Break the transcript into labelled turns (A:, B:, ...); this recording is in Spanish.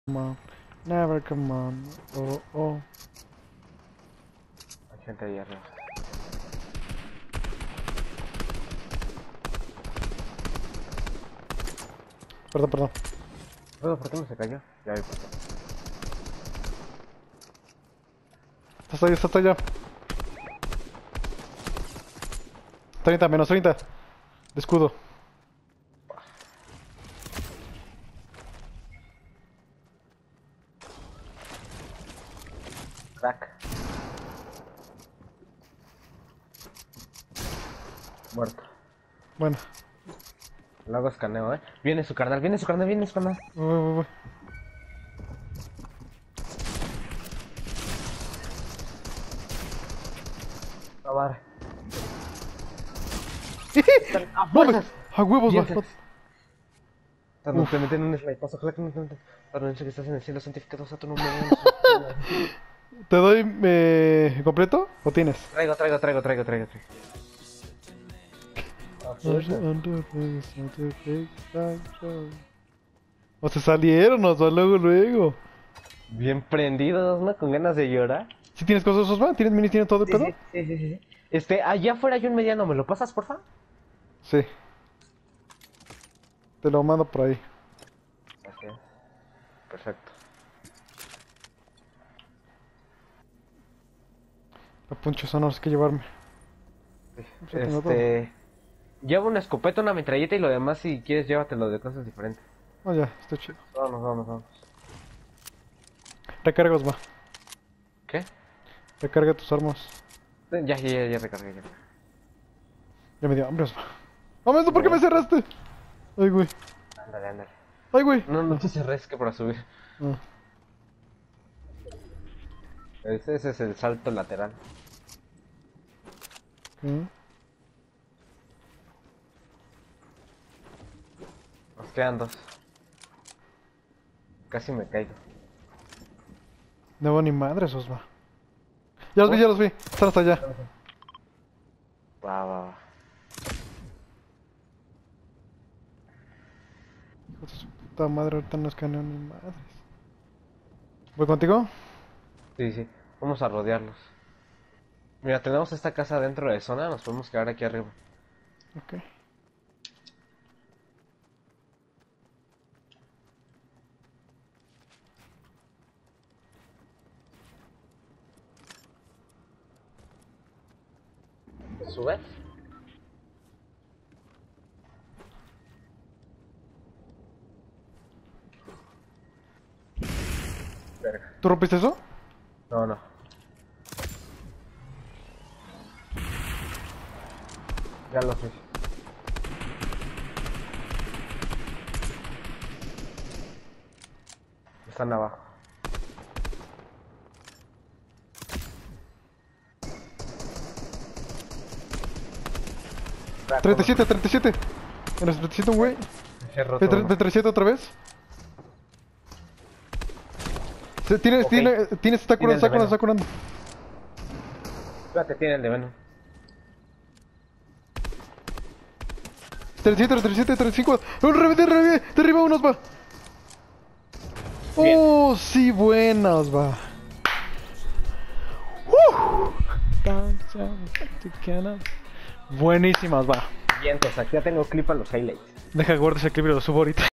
A: Come on, never come on. Oh, oh.
B: Hay gente ahí arriba.
A: Perdón, perdón.
B: Bueno, ¿por qué no se cayó? Ya vi por qué.
A: Está allá, está allá. 30, menos 30. De escudo.
B: Crack. Muerto.
A: Bueno.
B: Lo hago escaneo, Viene su carnal, viene su carnal, viene su carnal.
A: Voy.
B: A ver.
A: ¡Mames! ¡A huevos, va!
B: Cuando te meten un snipazo, ojalá que no te meten. Padre que estás en el cielo, santificado sea tu nombre.
A: ¿Te doy completo o tienes?
B: Traigo.
A: O se salieron, nos va luego.
B: Bien prendidos, ¿no? Con ganas de llorar.
A: ¿Sí tienes cosas, Osman? ¿Tienes minis? ¿Tienes todo el pedo?
B: Sí. Allá afuera hay un mediano, ¿me lo pasas, porfa?
A: Sí. Te lo mando por ahí.
B: Gracias. Perfecto.
A: A Puncho, eso no sé qué llevarme. Ya tengo todo.
B: Lleva una escopeta, una metralleta y lo demás, si quieres, llévatelo de cosas diferentes.
A: Oh, ya, está chido.
B: Vamos.
A: Recarga, Osma.
B: ¿Qué?
A: Recarga tus armas.
B: Ya recargué, ya.
A: Ya me dio hambre, Osma. ¡Mames, ¿por qué me cerraste? Ay, güey.
B: Ándale.
A: Ay, güey.
B: No te cerres, que para subir.
A: Ah.
B: Ese es el salto lateral.
A: ¿Qué?
B: Nos quedan 2. Casi me caigo.
A: No veo ni madres, Osma. Ya los vi. Están hasta allá.
B: Va.
A: Hijo de su puta madre, ahorita no escaneo ni madres. ¿Voy contigo?
B: Sí. Vamos a rodearlos. Mira, tenemos esta casa dentro de zona, nos podemos quedar aquí arriba.
A: Ok.
B: ¿Subes? Verga.
A: ¿Tú rompiste eso?
B: No. Ya lo sé. Están abajo. Crack,
A: 37. En los 37 un güey.
B: he roto
A: De
B: uno.
A: 37 otra vez. Tienes, está curando.
B: Espérate, tiene el de Venom.
A: 37, 35. De arriba unos va.
B: Bien.
A: Oh, sí, buenas va. Buenísimas va.
B: Bien, entonces aquí ya tengo clip a los highlights.
A: Deja guardar ese clip y lo subo ahorita.